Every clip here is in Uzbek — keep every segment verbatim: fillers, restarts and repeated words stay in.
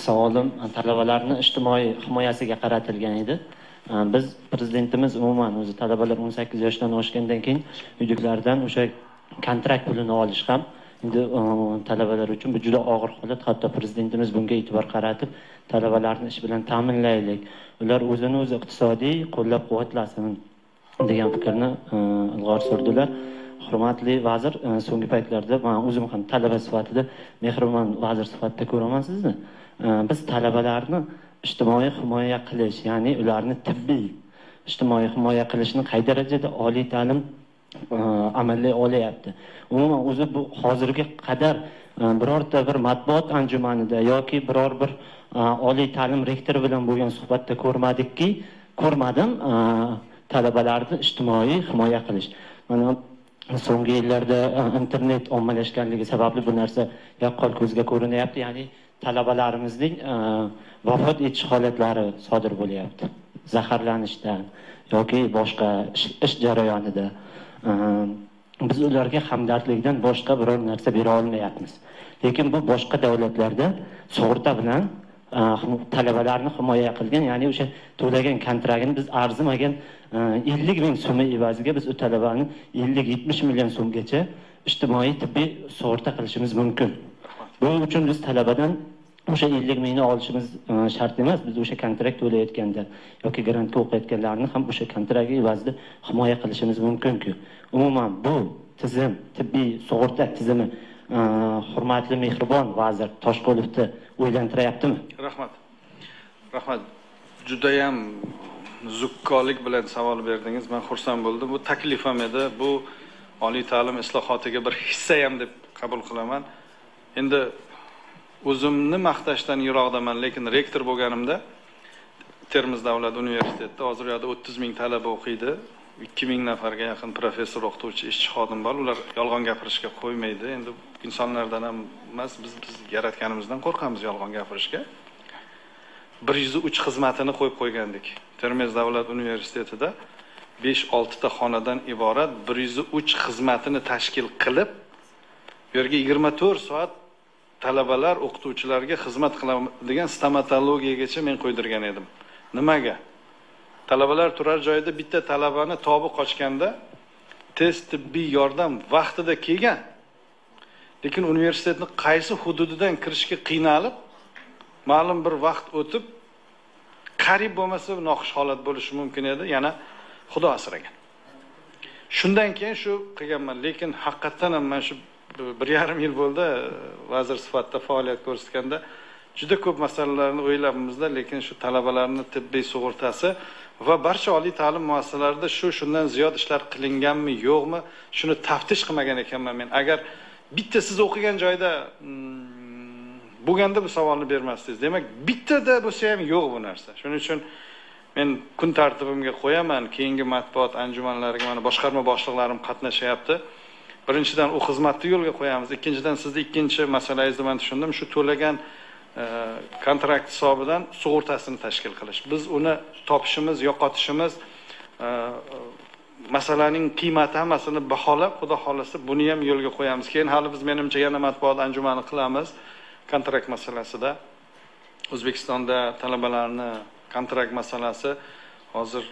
savolim talabalarning ijtimoiy himoyasiga qaratilgan edi. Biz prezidentimiz umuman o'zi talabalar o'n sakkiz yoshdan oshgandan keyin uydagilardan o'sha kontrakt pulini olish ham endi talabalar uchun bu juda og'ir holat. Hatto prezidentimiz bunga e'tibor qaratib, talabalarni ish bilan ta'minlaylik, ular o'zini o'zi iqtisodiy qo'llab-quvvatlasin degan fikrni ilg'or surdilar. Hurmatli vazir, so'nggi paytlarda men o'zim ham talaba sifatida, mehribon vazir sifatida ko'raman sizni. Biz talabalarni ijtimoiy himoya qilish, ya'ni ularni tibbiy ijtimoiy himoya qilishni qay darajada oliy ta'lim amalga olyapti. Umuman o'zi bu hozirga qadar birorta bir matbuot anjumanida yoki biror bir oliy ta'lim rektori bilan bo'lgan suhbatda ko'rmadikki, ko'rmadim talabalarni ijtimoiy himoya qilish. Mana so'nggi yillarda internet ommalashganligi sababli bu narsa yaqqol ko'zga ko'rinyapti. Ya'ni talabalarimizning vafot etish holatlari sodir bo'lyapti. Zaharlanishdan yoki boshqa ish jarayonida. Biz ularga hamdardlikdan boshqa biror narsa bera olmayapmiz. Lekin bu boshqa davlatlarda sug'urta bilan talabalarni himoya qilgan, ya'ni o'sha to'lagan kontraktini biz arzimagan ellik ming so'm evaziga biz u talabani ellik yetmish million so'mgacha ijtimoiy tibbiy sug'urta qilishimiz mumkin. Buning uchun biz talabadan o'sha ellik mingni olishimiz shart emas. Biz o'sha kontrakt to'layotganda yoki grantga o'qiyotganlarni ham o'sha kontrakt evazida himoya qilishimiz mumkin-ku. Umuman bu tizim, tibbiy sug'urta tizimi hurmatli mehribon vazir Toshqulovni o'ylantirayaptimi? Rahmat. Rahmat. Juda ham zukkolik bilan savol berdingiz. Men xursand bo'ldim. Bu taklif ham edi. Bu oliy ta'lim islohotiga bir hissa ham deb qabul qilaman. Endi o'zimni maqtashdan yiroqdaman, lekin rektor bo'lganimda Termiz davlat universitetida hozir yo'da o'ttiz ming talaba o'qiydi. ikki ming nafarga yaqin professor, o'qituvchi, ishchi xodim bor. Ular yolg'on gapirishga qo'ymaydi. Endi insonlardan ham emas, biz biz yaratganimizdan qo'rqamiz yolg'on gapirishga. bir yuz uch xizmatini qo'yib qo'ygandik. Termiz davlat universitetida besh olti ta xonadan iborat bir yuz uch xizmatini tashkil qilib, bu yerga yigirma to'rt soat talabalar, o'qituvchilarga xizmat qiladigan stomatologiyagacha men qo'ydirgan edim. Nimaga? Talabalar turar joyida bitta talabani tobi qochganda tez tibbiy yordam vaqtida kelgan. Lekin universitetning qaysi hududidan kirishga qiynalib, ma'lum bir vaqt o'tib, qarib bo'lmasa noxush holat bo'lishi mumkin edi. Yana Xudo asragan. Shundan keyin shu qilganman, lekin haqiqatan ham men shu bir yarim yil bo'ldi vazir sifatida faoliyat ko'rsatganda juda ko'p masalalarni o'ylabmizda, lekin shu talabalarning tibbiy sug'urtasi va barcha oliy ta'lim muassasalarida shu shundan ziyod ishlar qilinganmi, yo'qmi, shuni taftish qilmagan ekanman men. Agar bitta siz o'qigan joyda bo'lganda bu savolni bermasdingiz. Demak, bittada bo'lsa ham yo'q bu narsa. Shuning uchun men kun tartibimga qo'yaman, keyingi matbuot anjumanlariga mana boshqarma boshliqlarim qatnashyapti. Birinchidan u xizmatni yo'lga qo'yamiz. Ikkinchidan sizni ikkinchi masalangizni men tushundim, shu to'lagan kontrakt hisobidan sug'urtasini tashkil qilish. Biz uni topishimiz, yo'qotishimiz, masalaning qiymati hammasini baholab, xudo xolasa buni ham yo'lga qo'yamiz. Keyin hali biz menimcha yana matbuot anjumani qilamiz kontrakt masalasida. O'zbekistonda talabalarni kontrakt masalasi hozir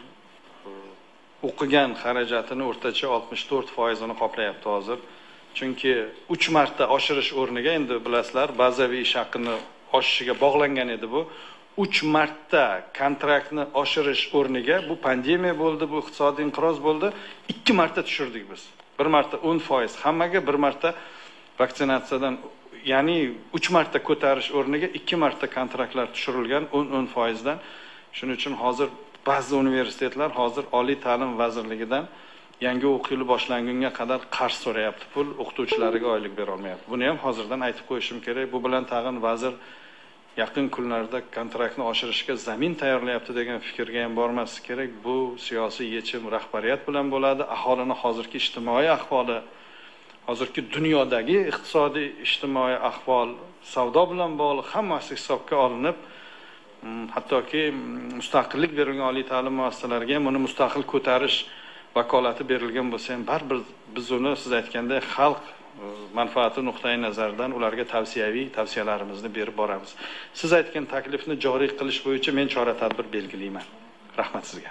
o'qigan xarajatini o'rtacha oltmish to'rt foiz ni qoplayapti hozir. Chunki uch marta oshirish o'rniga, endi bilasizlar, bazaviy ish haqini oshishiga bog'langan edi bu. uch marta kontraktni oshirish o'rniga, bu pandemiya bo'ldi, bu iqtisodiy inqiroz bo'ldi, ikki marta tushirdik biz. Bir marta o'n foiz hammaga, bir marta vaksinatsiyadan, ya'ni uch marta ko'tarish o'rniga ikki marta kontraktlar tushirilgan o'n o'n foiz dan. Shuning uchun hozir ba'zi universitetlar hozir oliy ta'lim vazirligidan yangi o'quv yili boshlangunga qadar qarz so'rayapti, pul o'qituvchilariga oylik bera olmayapti. Buni ham hozirdan aytib qo'yishim kerak. Bu bilan tag'in vazir yaqin kunlarda kontraktni oshirishga zamin tayyorlayapti degan fikrga ham bormaslik kerak. Bu siyosiy yechim rahbariyat bilan bo'ladi. Aholini hozirgi ijtimoiy ahvoli, hozirgi dunyodagi iqtisodiy ijtimoiy ahvol, savdo bilan bog'liq hammasi hisobga olinib, hattoki mustaqillik berilgan oliy ta'lim muassasalariga ham uni mustaqil ko'tarish vakolati berilgan bo'lsa ham, baribir biz uni siz aytgandek xalq manfaati nuqtai nazaridan ularga tavsiyaviy tavsiyalarimizni berib boramiz. Siz aytgan taklifni joriy qilish bo'yicha men chora-tadbir belgilayman. Rahmat sizga.